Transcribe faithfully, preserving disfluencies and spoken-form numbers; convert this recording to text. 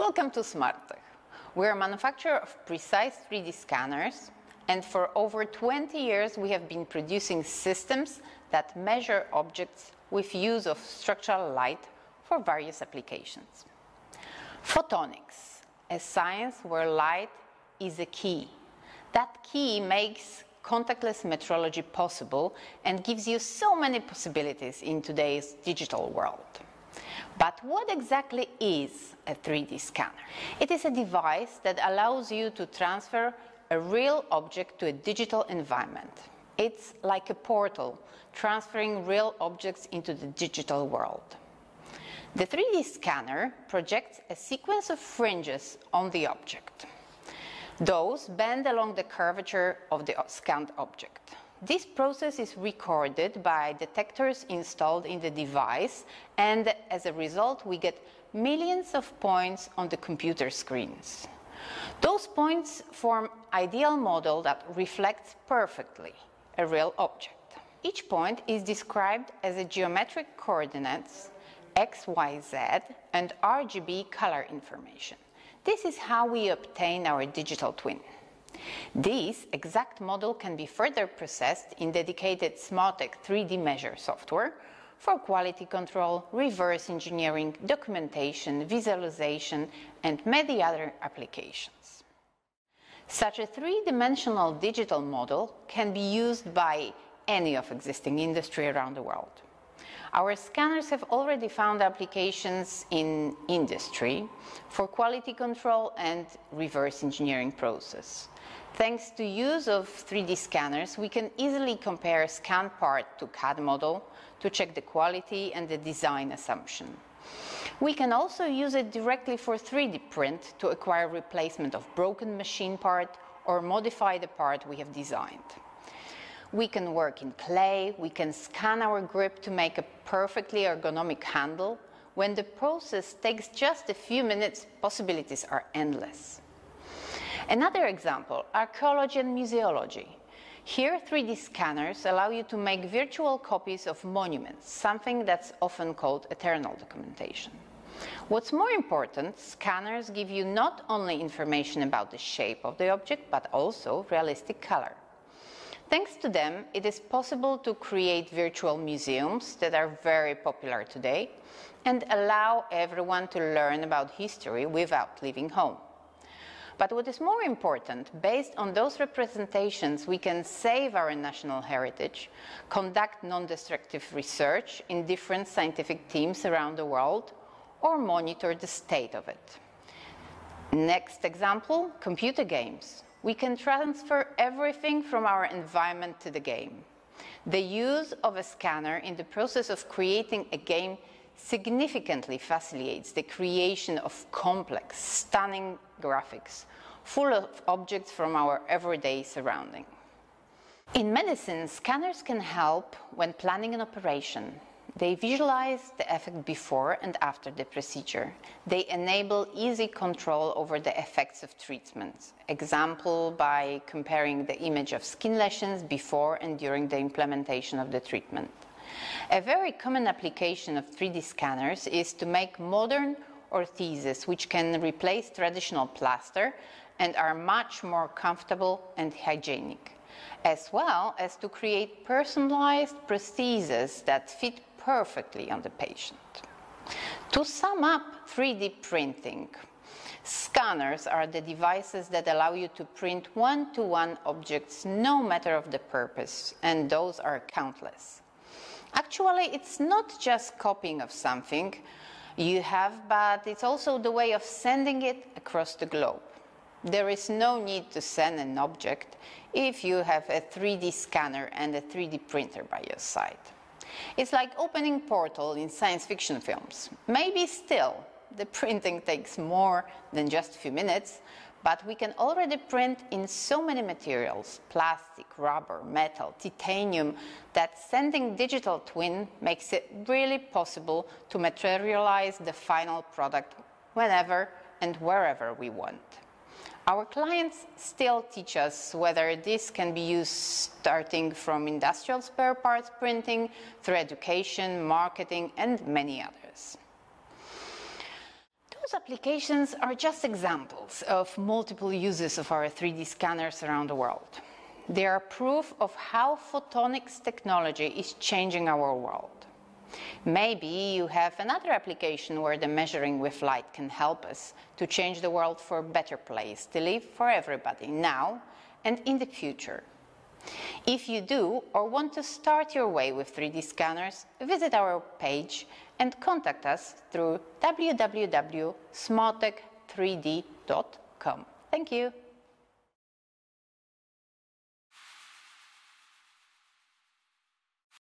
Welcome to SMARTTECH. We're a manufacturer of precise three D scanners, and for over twenty years we have been producing systems that measure objects with use of structural light for various applications. Photonics, a science where light is a key. That key makes contactless metrology possible and gives you so many possibilities in today's digital world. But what exactly is a three D scanner? It is a device that allows you to transfer a real object to a digital environment. It's like a portal, transferring real objects into the digital world. The three D scanner projects a sequence of fringes on the object. Those bend along the curvature of the scanned object. This process is recorded by detectors installed in the device, and as a result we get millions of points on the computer screens. Those points form an ideal model that reflects perfectly a real object. Each point is described as a geometric coordinates, X, Y, Z, and R G B color information. This is how we obtain our digital twin. This exact model can be further processed in dedicated SMARTTECH three D measure software for quality control, reverse engineering, documentation, visualization, and many other applications. Such a three-dimensional digital model can be used by any of existing industry around the world. Our scanners have already found applications in industry for quality control and reverse engineering process. Thanks to use of three D scanners, we can easily compare a scanned part to C A D model to check the quality and the design assumption. We can also use it directly for three D print to acquire replacement of broken machine part or modify the part we have designed. We can work in clay, we can scan our grip to make a perfectly ergonomic handle. When the process takes just a few minutes, possibilities are endless. Another example, archaeology and museology. Here, three D scanners allow you to make virtual copies of monuments, something that's often called eternal documentation. What's more important, scanners give you not only information about the shape of the object, but also realistic color. Thanks to them, it is possible to create virtual museums that are very popular today and allow everyone to learn about history without leaving home. But what is more important, based on those representations, we can save our national heritage, conduct non-destructive research in different scientific teams around the world, or monitor the state of it. Next example, computer games. We can transfer everything from our environment to the game. The use of a scanner in the process of creating a game significantly facilitates the creation of complex, stunning graphics, full of objects from our everyday surrounding. In medicine, scanners can help when planning an operation. They visualize the effect before and after the procedure. They enable easy control over the effects of treatments. Example, by comparing the image of skin lesions before and during the implementation of the treatment. A very common application of three D scanners is to make modern ortheses, which can replace traditional plaster and are much more comfortable and hygienic, as well as to create personalized prostheses that fit perfectly on the patient. To sum up three D printing, scanners are the devices that allow you to print one-to-one objects no matter of the purpose, and those are countless. Actually, it's not just copying of something you have, but it's also the way of sending it across the globe. There is no need to send an object if you have a three D scanner and a three D printer by your side. It's like opening a portal in science fiction films. Maybe still, the printing takes more than just a few minutes, but we can already print in so many materials, plastic, rubber, metal, titanium, that sending digital twin makes it really possible to materialize the final product whenever and wherever we want. Our clients still teach us whether this can be used starting from industrial spare parts printing, through education, marketing, and many others. Those applications are just examples of multiple uses of our three D scanners around the world. They are proof of how photonics technology is changing our world. Maybe you have another application where the measuring with light can help us to change the world for a better place to live for everybody now and in the future. If you do or want to start your way with three D scanners, visit our page and contact us through w w w dot smarttech three d dot com. Thank you.